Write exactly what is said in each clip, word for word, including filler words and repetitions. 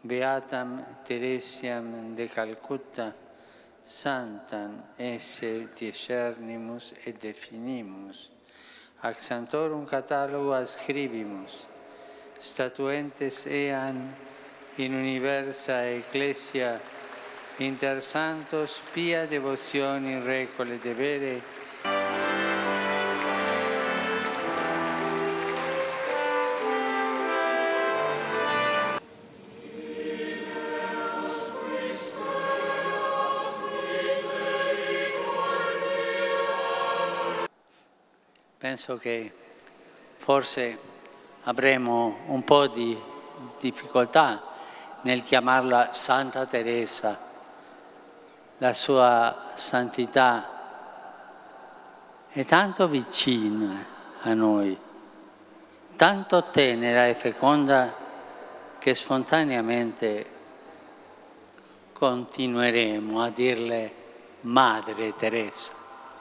Beatam Teresiam de Calcutta, Santam esse discernimus et definimus, ac Sanctorum catalogo ascribimus, statuentes ean in universa ecclesia inter santos pia devozione in recole devere. Penso che forse avremo un po' di difficoltà nel chiamarla Santa Teresa. La sua santità è tanto vicina a noi, tanto tenera e feconda che spontaneamente continueremo a dirle Madre Teresa.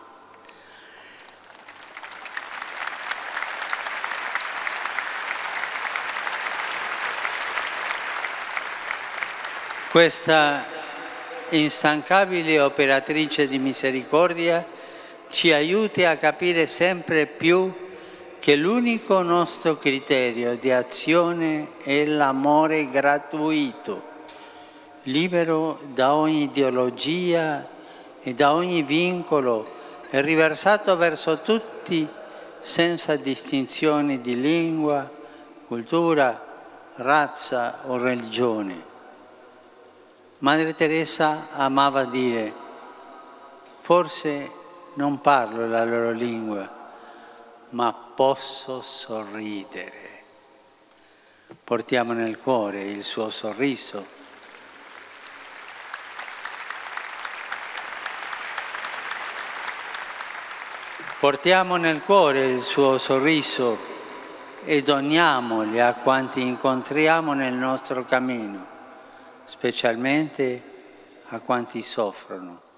Questa instancabile operatrice di misericordia ci aiuti a capire sempre più che l'unico nostro criterio di azione è l'amore gratuito, libero da ogni ideologia e da ogni vincolo e riversato verso tutti senza distinzioni di lingua, cultura, razza o religione. Madre Teresa amava dire, forse non parlo la loro lingua, ma posso sorridere. Portiamo nel cuore il suo sorriso. Portiamo nel cuore il suo sorriso e doniamoli a quanti incontriamo nel nostro cammino, specialmente a quanti soffrono.